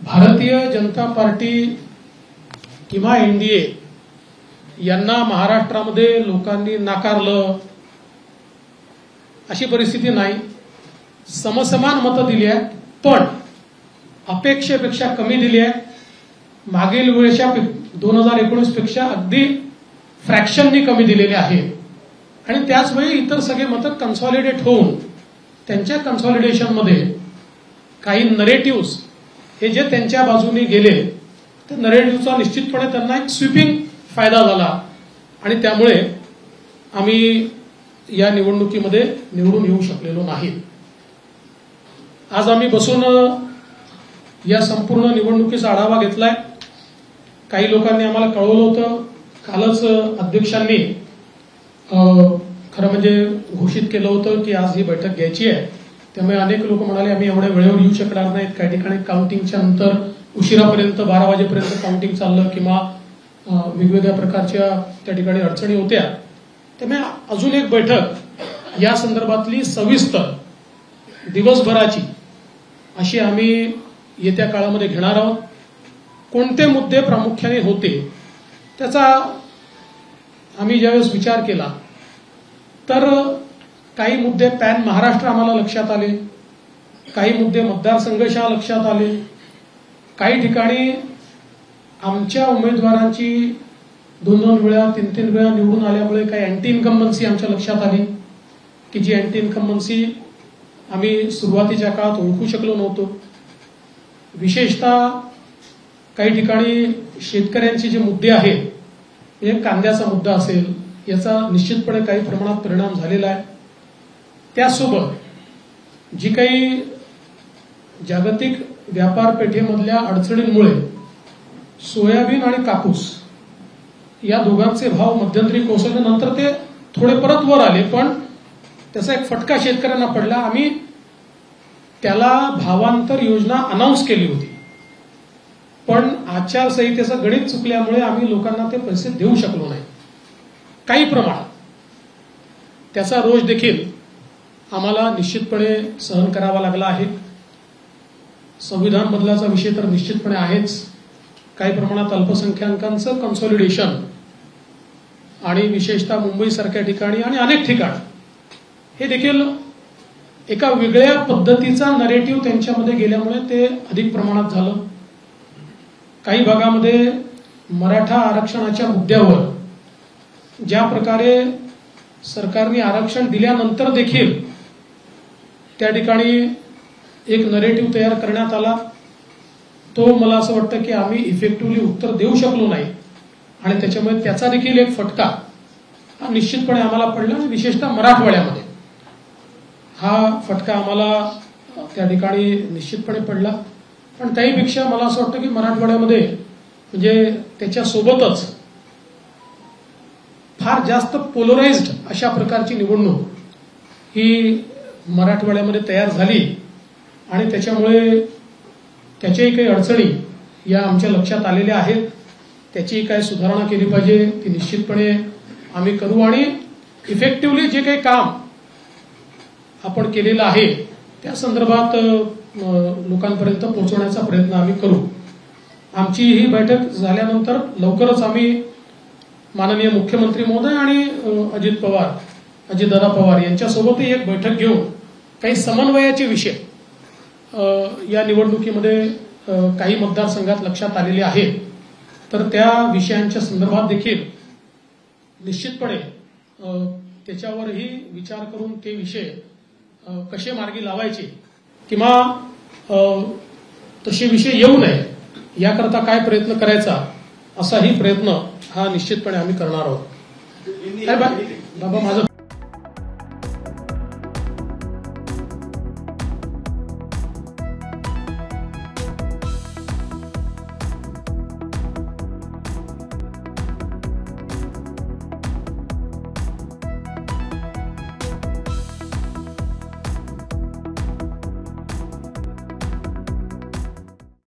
Bharatiya Janata party किंवा NDA यांना महाराष्ट्रामध्ये लोकांनी नाकारलं अशी परिस्थिती नाही। समसमान मतं दिली आहेत, पण अपेक्षेपेक्षा कमी दिली आहेत। मागील वेळेच्या 2019 पेक्षा अगदी फ्रॅक्शननी कमी दिलेले आहे आणि त्याचवेळी इतर सगळे मतं कन्सॉलिडेट होऊन त्यांच्या कन्सॉलिडेशनमध्ये काही नरेटिव्हज हे जे त्यांच्या बाजूने गेले त्या नरेटिव्हचा निश्चितपणे त्यांना एक स्वीपिंग फायदा झाला आणि त्यामुळे आम्ही या निवडणुकीमध्ये निवडून येऊ शकलेलो नाही। आज आम्ही बसून या संपूर्ण निवडणुकीचा आढावा घेतलाय। काही लोकांनी आम्हाला कळवलं होतं, कालच अध्यक्षांनी खरं म्हणजे घोषित केलं होतं की आज ही बैठक घ्यायची आहे। त्यामुळे अनेक लोक म्हणाले आम्ही एवढ्या वेळेवर येऊ शकणार नाहीत। काही ठिकाणी काउंटिंगच्या नंतर उशिरापर्यंत 12 वाजेपर्यंत काउंटिंग चाललं किंवा वेगवेगळ्या प्रकारच्या त्या ठिकाणी अडचणी होत्या। त्यामुळे अजून एक बैठक या संदर्भातली सविस्तर दिवसभराची अशी आम्ही येत्या काळामध्ये घेणार आहोत। कोणते मुद्दे प्रामुख्याने होते त्याचा आम्ही ज्यावेळेस विचार केला तर काही मुद्दे पॅन महाराष्ट्र आम्हाला लक्षात आले, काही मुद्दे मतदारसंघशः लक्षात आले, काही ठिकाणी आमच्या उमेदवारांची 2-2 वेळा 3-3 वेळा निवडून आल्यामुळे काही अँटी इन्कम्बन्सी आमच्या लक्षात आली की जी अँटी इन्कम्बन्सी आम्ही सुरुवातीच्या काळात ओळखू शकलो नव्हतो। विशेषतः काही ठिकाणी शेतकऱ्यांचे जे मुद्दे आहेत, म्हणजे कांद्याचा मुद्दा असेल, याचा निश्चितपणे काही प्रमाणात परिणाम झालेला आहे। त्यासोबत जी काही जागतिक व्यापार पेठेमधल्या अडचणींमुळे सोयाबीन आणि कापूस या दोघांचे भाव मध्यंतरी कोसळल्यानंतर ते थोडे परत वर आले, पण त्याचा एक फटका शेतकऱ्यांना पडला। आम्ही त्याला भावांतर योजना अनाऊन्स केली होती, पण आचारसंहितेचं गणित चुकल्यामुळे आम्ही लोकांना ते पैसे देऊ शकलो नाही। काही प्रमाणात त्याचा रोष देखील आम्हाला निश्चितपणे सहन करावा लागला आहे। संविधान बदलाचा विषय तर निश्चितपणे आहेच, काही प्रमाणात अल्पसंख्याकांचं कन्सॉलिडेशन आणि विशेषतः मुंबईसारख्या ठिकाणी आणि अनेक ठिकाणी हे देखील एका वेगळ्या पद्धतीचा नरेटिव्ह त्यांच्यामध्ये गेल्यामुळे ते अधिक प्रमाणात झालं। काही भागामध्ये मराठा आरक्षणाच्या मुद्द्यावर ज्या प्रकारे सरकारने आरक्षण दिल्यानंतर देखील त्या ठिकाणी एक नरेटिव्ह तयार करण्यात आला, तो मला असं वाटतं की आम्ही इफेक्टिव्हली उत्तर देऊ शकलो नाही आणि त्याच्यामुळे त्याचा देखील एक फटका हा निश्चितपणे आम्हाला पडला आणि विशेषतः मराठवाड्यामध्ये हा फटका आम्हाला त्या ठिकाणी निश्चितपणे पडला। पण त्याहीपेक्षा मला असं वाटतं की मराठवाड्यामध्ये म्हणजे त्याच्यासोबतच फार जास्त पोलराइज्ड अशा प्रकारची निवडणूक ही मराठवाड्यामध्ये तयार झाली आणि त्याच्यामुळे त्याच्याही काही अडचणी या आमच्या लक्षात आलेल्या आहेत। त्याची काय सुधारणा केली पाहिजे ती निश्चितपणे आम्ही करू आणि इफेक्टिव्हली जे काही काम आपण केलेलं आहे त्या संदर्भात लोकांपर्यंत पोहोचवण्याचा प्रयत्न आम्ही करू। आमची ही बैठक झाल्यानंतर लवकरच आम्ही माननीय मुख्यमंत्री महोदय आणि अजितदादा पवार यांच्यासोबतही एक बैठक घेऊन काही समन्वयाचे विषय या निवडणुकीमध्ये काही मतदारसंघात लक्षात आलेले आहेत, तर त्या विषयांच्या संदर्भात देखील निश्चितपणे त्याच्यावरही विचार करून ते विषय कसे मार्गी लावायचे किंवा तसे विषय येऊ नये याकरता काय प्रयत्न करायचा असाही प्रयत्न हा निश्चितपणे आम्ही करणार आहोत। बाबा माझं